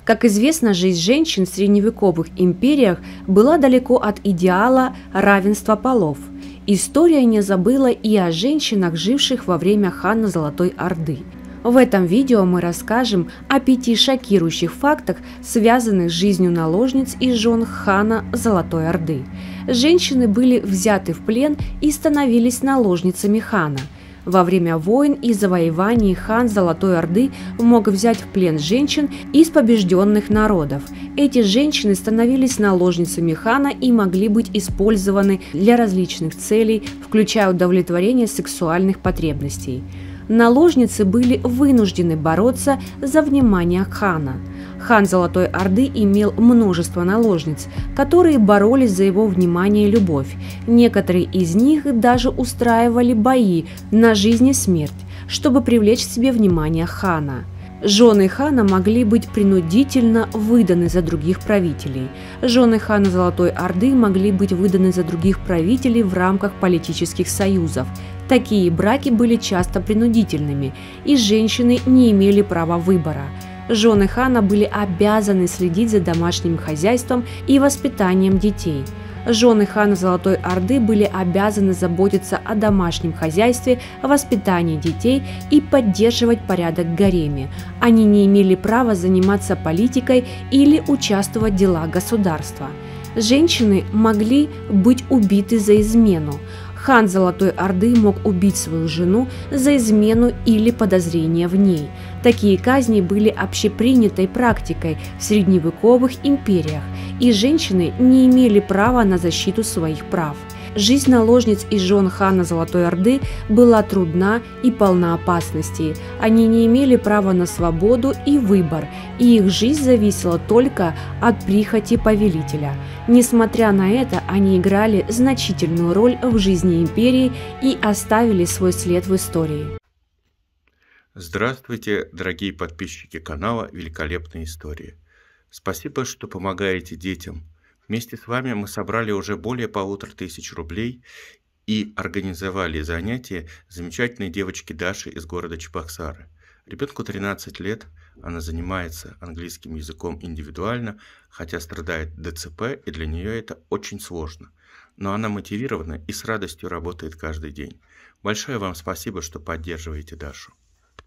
Как известно, жизнь женщин в средневековых империях была далеко от идеала равенства полов. История не забыла и о женщинах, живших во время хана Золотой Орды. В этом видео мы расскажем о 5 шокирующих фактах, связанных с жизнью наложниц и жен хана Золотой Орды. Женщины были взяты в плен и становились наложницами хана. Во время войн и завоеваний хан Золотой Орды мог взять в плен женщин из побежденных народов. Эти женщины становились наложницами хана и могли быть использованы для различных целей, включая удовлетворение сексуальных потребностей. Наложницы были вынуждены бороться за внимание хана. Хан Золотой Орды имел множество наложниц, которые боролись за его внимание и любовь. Некоторые из них даже устраивали бои на жизнь и смерть, чтобы привлечь к себе внимание хана. Жены хана могли быть принудительно выданы за других правителей. Жены хана Золотой Орды могли быть выданы за других правителей в рамках политических союзов. Такие браки были часто принудительными, и женщины не имели права выбора. Жены хана были обязаны следить за домашним хозяйством и воспитанием детей. Жены хана Золотой Орды были обязаны заботиться о домашнем хозяйстве, о воспитании детей и поддерживать порядок в гареме. Они не имели права заниматься политикой или участвовать в делах государства. Женщины могли быть убиты за измену. Хан Золотой Орды мог убить свою жену за измену или подозрение в ней. Такие казни были общепринятой практикой в средневековых империях, и женщины не имели права на защиту своих прав. Жизнь наложниц и жен хана Золотой Орды была трудна и полна опасностей. Они не имели права на свободу и выбор, и их жизнь зависела только от прихоти повелителя. Несмотря на это, они играли значительную роль в жизни империи и оставили свой след в истории. Здравствуйте, дорогие подписчики канала «Великолепные истории». Спасибо, что помогаете детям. Вместе с вами мы собрали уже более 1500 рублей и организовали занятия замечательной девочки Даши из города Чебоксары. Ребенку 13 лет, она занимается английским языком индивидуально, хотя страдает ДЦП, и для нее это очень сложно. Но она мотивирована и с радостью работает каждый день. Большое вам спасибо, что поддерживаете Дашу.